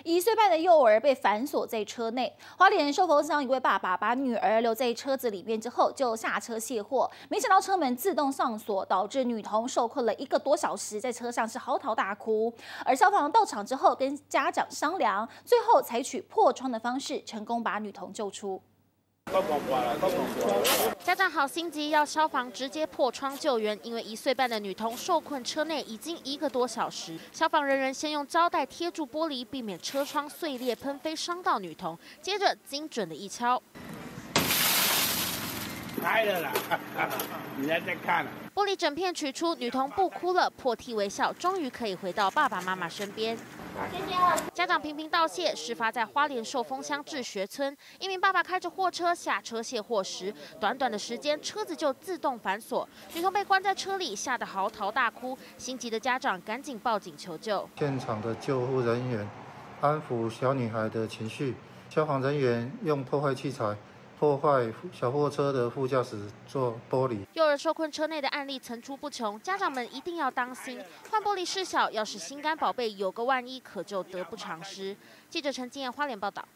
1岁半的幼儿被反锁在车内。花莲寿丰乡一位爸爸把女儿留在车子里面之后，就下车卸货，没想到车门自动上锁，导致女童受困了1个多小时，在车上是嚎啕大哭。而消防到场之后，跟家长商量，最后采取破窗的方式，成功把女童救出。 家长好心急，要消防直接破窗救援，因为1岁半的女童受困车内已经1个多小时。消防人员先用胶带贴住玻璃，避免车窗碎裂喷飞伤到女童，接着精准的一敲， 开了啦！你在看。 玻璃整片取出，女童不哭了，破涕为笑，终于可以回到爸爸妈妈身边。 家长频频道谢。事发在花莲寿丰乡志学村，一名爸爸开着货车下车卸货时，短短的时间车子就自动反锁，女童被关在车里，吓得嚎啕大哭。心急的家长赶紧报警求救。 现场的救护人员安抚小女孩的情绪，消防人员用破坏器材。 破坏小货车的副驾驶座玻璃， 幼儿受困车内的案例层出不穷，家长们一定要当心，换玻璃事小，要是心肝宝贝有个万一，可就得不偿失。记者陈金燕花莲报道。